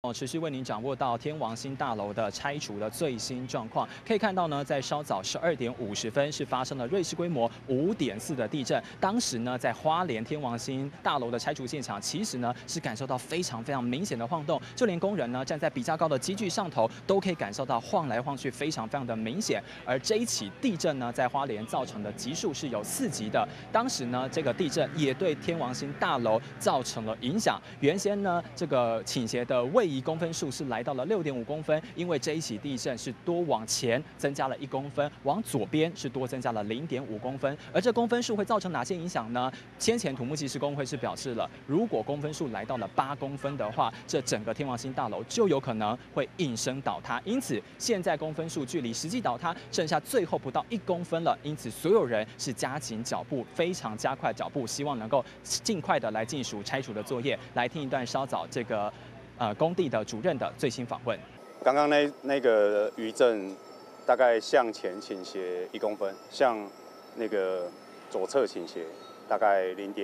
持续为您掌握到天王星大楼的拆除的最新状况。可以看到呢，在稍早12点50分是发生了瑞士规模5.4的地震。当时呢，在花莲天王星大楼的拆除现场，其实呢是感受到非常明显的晃动，就连工人呢站在比较高的机具上头，都可以感受到晃来晃去，非常的明显。而这一起地震呢，在花莲造成的级数是有4级的。当时呢，这个地震也对天王星大楼造成了影响。原先呢，这个倾斜的位移公分数是来到了6.5公分，因为这一起地震是多往前增加了1公分，往左边是多增加了0.5公分。而这公分数会造成哪些影响呢？先前土木技师工会是表示了，如果公分数来到了8公分的话，这整个天王星大楼就有可能会应声倒塌。因此，现在公分数距离实际倒塌剩下最后不到1公分了，因此所有人是加紧脚步，非常加快脚步，希望能够尽快的来进行拆除的作业。来听一段稍早这个工地的主任的最新访问。 刚刚那个余震大概向前倾斜1公分，向那个左侧倾斜大概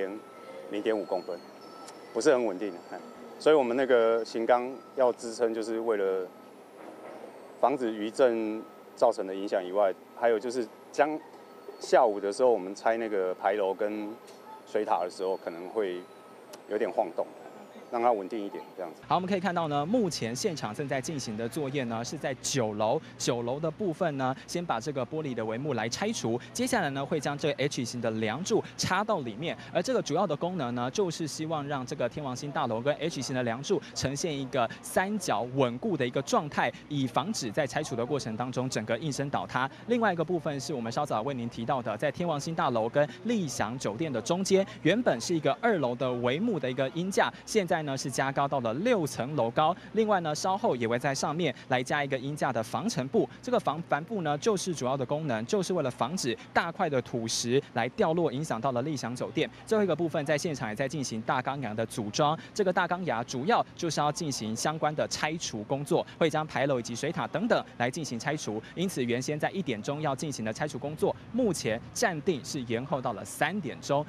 0.5公分，不是很稳定。所以我们那个型钢要支撑，就是为了防止余震造成的影响以外，还有就是下午的时候我们拆那个牌楼跟水塔的时候，可能会有点晃动。让它稳定一点，这样子。 好，我们可以看到呢，目前现场正在进行的作业呢，是在9楼。9楼的部分呢，先把这个玻璃的帷幕来拆除，接下来呢，会将这个 H 型的梁柱插到里面。而这个主要的功能呢，就是希望让这个天王星大楼跟 H 型的梁柱呈现一个3角稳固的一个状态，以防止在拆除的过程当中整个应声倒塌。另外一个部分是我们稍早为您提到的，在天王星大楼跟丽祥酒店的中间，原本是一个2楼的帷幕的一个鹰架，现在呢是加高到了6层楼高。另外呢，稍后也会在上面来加一个鹰架的防尘布。这个帆布呢，就是主要的功能，就是为了防止大块的土石来掉落，影响到了丽祥酒店。最后一个部分，在现场也在进行大钢牙的组装。这个大钢牙主要就是要进行相关的拆除工作，会将牌楼以及水塔等等来进行拆除。因此，原先在1点钟要进行的拆除工作，目前暂定是延后到了3点钟。